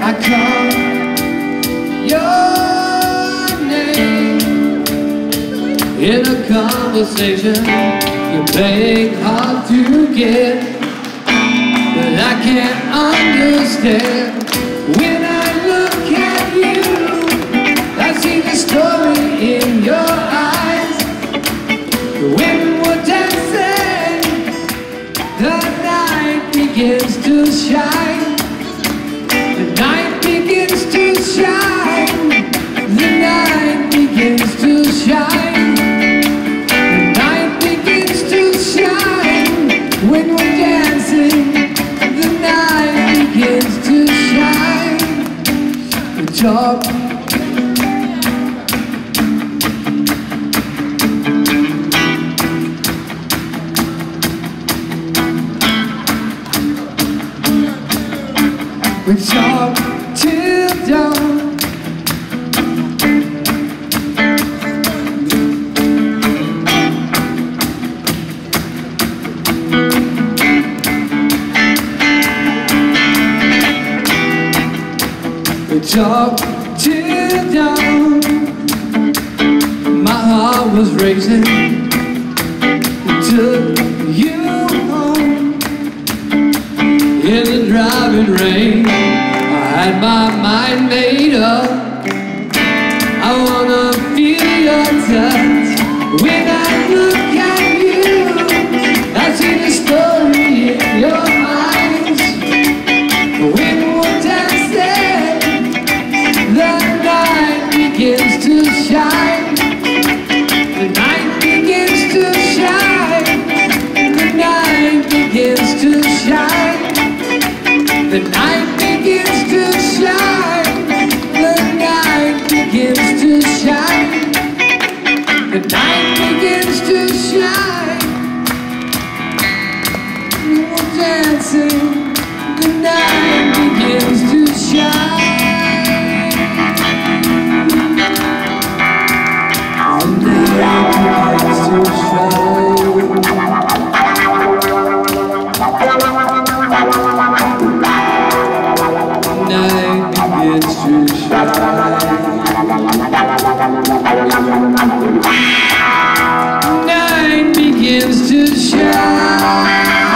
I call your name in a conversation. You're playing hard to get, but I can't understand. When I look at you, I see the story in your eyes. The women were dancing, the night begins to shine. The night begins to shine. The night begins to shine. The night begins to shine. When we're dancing, the night begins to shine. We talk. We talk till dawn. We talk till dawn. My heart was racing. We took you home in the driving rain. I had my mind made up. I wanna feel your touch. When I look at you, I see the story in your eyes. When we're dancing, the night begins to shine. The night begins to shine. The night begins to shine. The night begins to shine. The night begins to shine. The night begins to shine. We're dancing. The night begins to shine. The night begins to shine. Night begins to shine. Night begins to shine.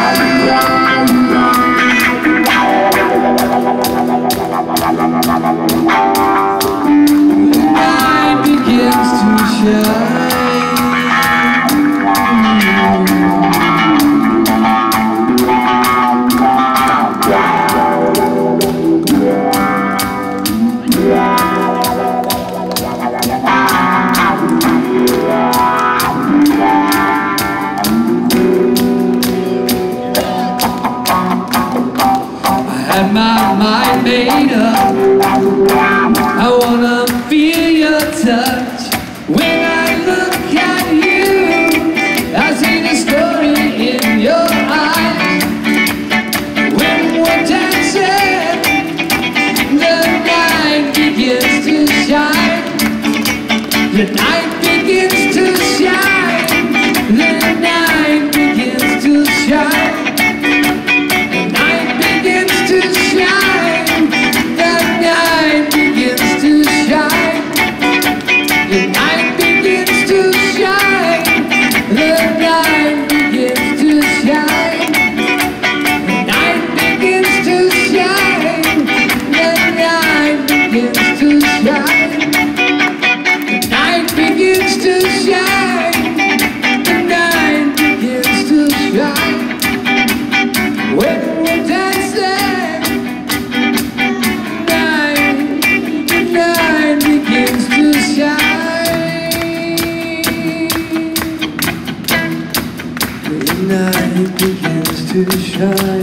Night begins to shine. Had my mind made up. I wanna feel your touch. When I look at you, I see the story in your eyes. When we're dancing, the night begins to shine. The night begins to shine. The night begins to shine. The night begins to shine. The night begins to shine. The night begins to shine. The night begins to shine. The night begins to shine. The night begins to shine. The night begins to shine. The night begins to shine. When we're dancing, the night begins to shine. The night begins to shine.